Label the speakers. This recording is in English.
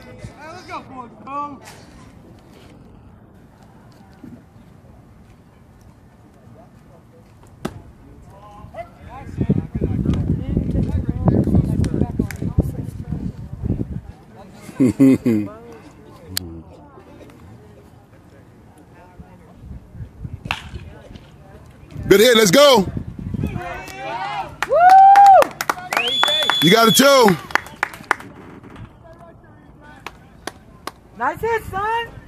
Speaker 1: Let's go, boys. Go.
Speaker 2: Good hit, let's go. You got it too.
Speaker 1: Nice hit, son.